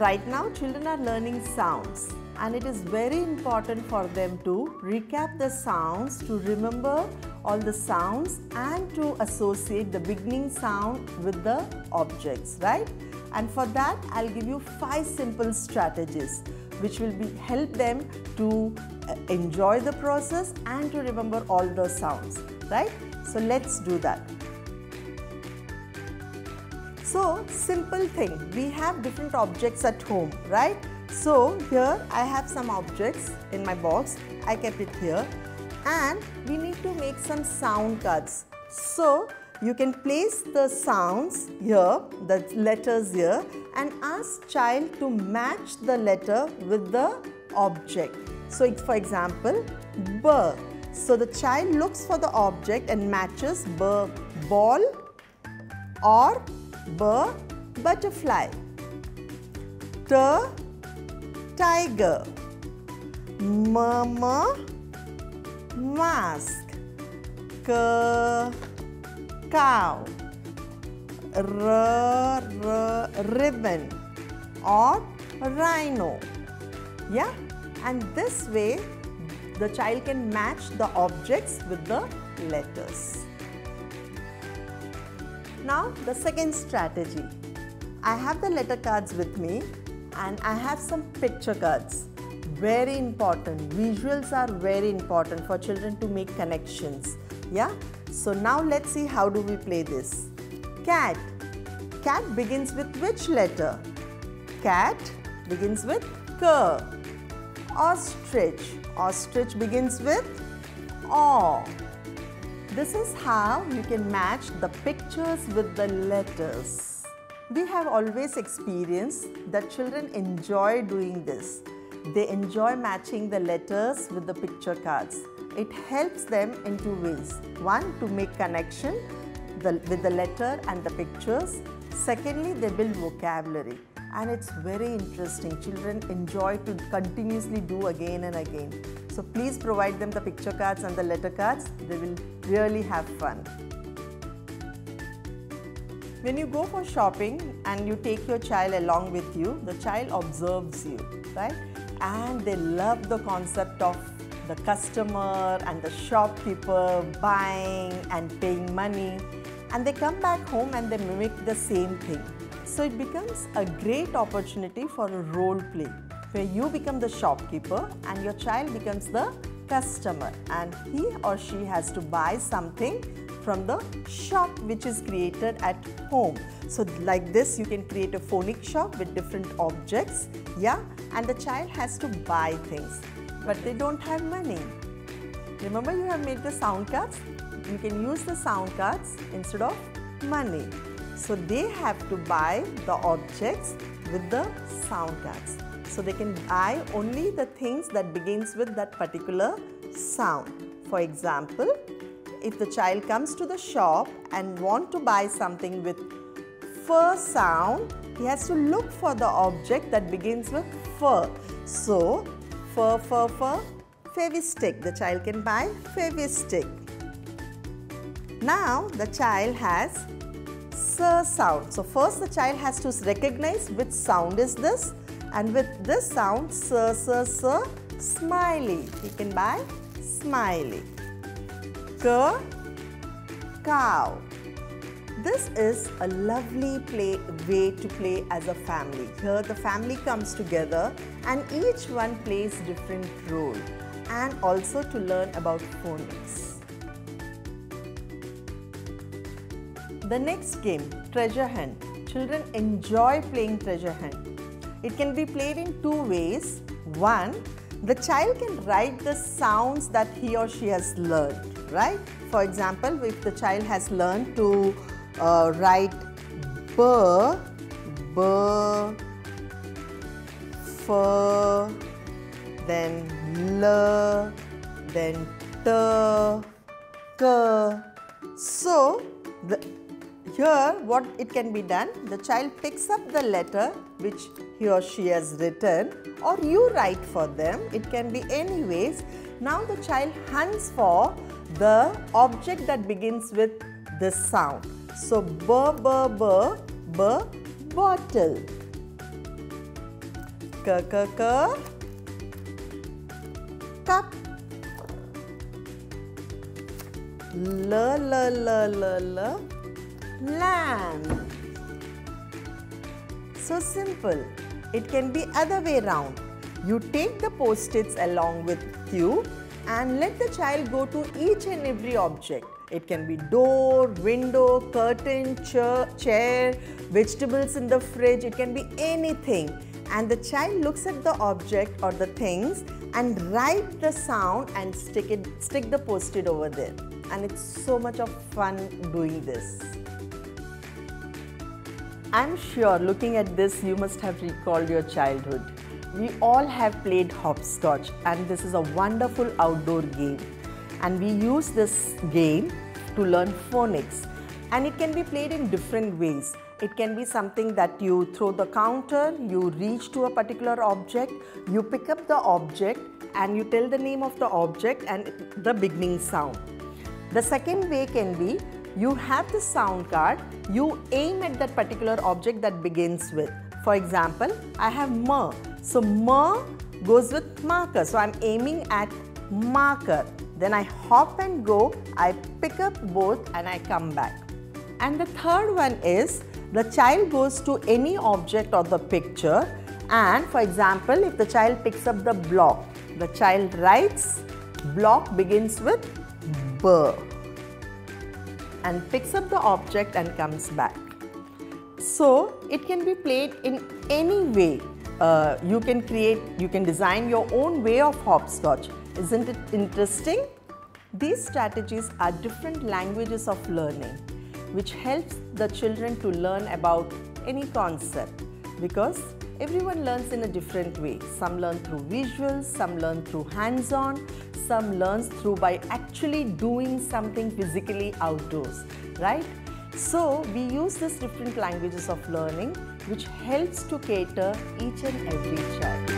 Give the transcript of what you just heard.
right now children are learning sounds, and it is very important for them to recap the sounds, to remember all the sounds and to associate the beginning sound with the objects, right? And for that I'll give you 5 simple strategies which will help them to enjoy the process and to remember all the sounds, right? So let's do that. So simple thing, we have different objects at home, right? So here I have some objects in my box, I kept it here, and we need to make some sound cards. So you can place the sounds here, the letters here, and ask child to match the letter with the object. So it's, for example, B. So the child looks for the object and matches B, ball, or B, butterfly. T, tiger. M, mask. K, cow. R, ribbon, or rhino. Yeah, and this way the child can match the objects with the letters. Now the second strategy, I have the letter cards with me and I have some picture cards. Very important, visuals are very important for children to make connections. Yeah, so now let's see how do we play this. Cat. Cat begins with which letter? Cat begins with K. Ostrich. Ostrich begins with O. This is how you can match the pictures with the letters. We have always experienced that children enjoy doing this. They enjoy matching the letters with the picture cards. It helps them in 2 ways. One, to make connection with the letter and the pictures. Secondly, they build vocabulary, and it's very interesting. Children enjoy to continuously do again and again. So please provide them the picture cards and the letter cards. They will really have fun. When you go for shopping and you take your child along with you, the child observes you, right? And they love the concept of the customer and the shopkeeper buying and paying money. And they come back home and they mimic the same thing. So it becomes a great opportunity for a role play where you become the shopkeeper and your child becomes the customer, and he or she has to buy something from the shop which is created at home. So like this you can create a phonic shop with different objects, yeah, and the child has to buy things, but they don't have money. Remember, you have made the sound cards? You can use the sound cards instead of money. So they have to buy the objects with the sound cards. So they can buy only the things that begins with that particular sound. For example, if the child comes to the shop and want to buy something with fur sound, he has to look for the object that begins with fur. So fur, fur, fur, Fevistick. The child can buy Fevistick. Now the child has S sound. So first the child has to recognize which sound is this, and with this sound S, smiley. He can buy smiley. K, cow. This is a lovely way to play as a family. Here the family comes together and each one plays different role, and also to learn about phonics. The next game, treasure hunt. Children enjoy playing treasure hunt. It can be played in 2 ways. One, the child can write the sounds that he or she has learned, right? For example, if the child has learned to write B, F, then L, then T, K. So, here what it can be done, the child picks up the letter which he or she has written, or you write for them. It can be any ways. Now the child hunts for the object that begins with this sound. So B, bottle. Cup. Lamb. So simple. It can be other way round. You take the post-its along with you and let the child go to each and every object. It can be door, window, curtain, chair, vegetables in the fridge. It can be anything. And the child looks at the object or the things and write the sound and stick the post-it over there. And it's so much of fun doing this. I'm sure looking at this, you must have recalled your childhood. We all have played hopscotch, and this is a wonderful outdoor game. And we use this game to learn phonics. And it can be played in different ways. It can be something that you throw the counter, you reach to a particular object, you pick up the object and you tell the name of the object and the beginning sound. The second way can be, you have the sound card, you aim at that particular object that begins with. For example, I have ma. So ma goes with marker. So I'm aiming at marker. Then I hop and go, I pick up both and I come back. And the third one is, the child goes to any object or the picture, and for example, if the child picks up the block, the child writes, block begins with B, and picks up the object and comes back. So it can be played in any way. You can design your own way of hopscotch. Isn't it interesting? These strategies are different languages of learning, which helps the children to learn about any concept, because everyone learns in a different way. Some learn through visuals, some learn through hands-on, some learns through by actually doing something physically outdoors, right? So we use these different languages of learning, which helps to cater each and every child.